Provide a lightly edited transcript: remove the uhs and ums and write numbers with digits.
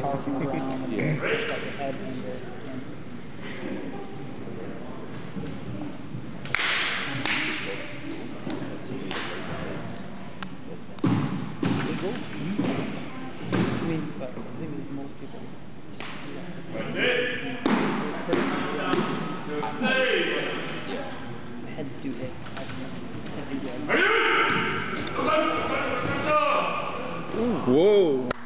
hard on the ground and yeah. got your head in your hands. I mean, but the thing is, most people. Heads do hit. Whoa.